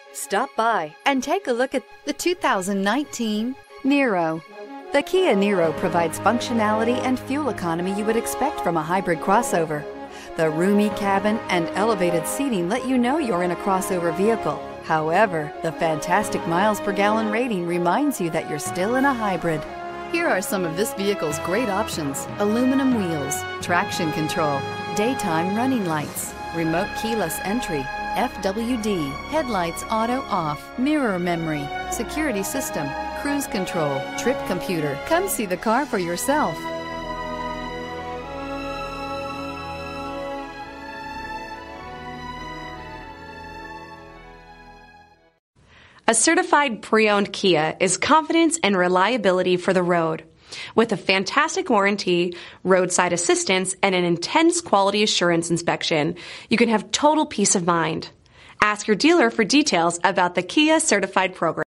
Stop by and take a look at the 2019 Niro. The Kia Niro provides functionality and fuel economy you would expect from a hybrid crossover. The roomy cabin and elevated seating let you know you're in a crossover vehicle. However, the fantastic miles per gallon rating reminds you that you're still in a hybrid. Here are some of this vehicle's great options: aluminum wheels, traction control, daytime running lights, remote keyless entry, FWD, headlights auto off, mirror memory, security system, cruise control, trip computer. Come see the car for yourself. A certified pre-owned Kia is confidence and reliability for the road. With a fantastic warranty, roadside assistance, and an intense quality assurance inspection, you can have total peace of mind. Ask your dealer for details about the Kia Certified program.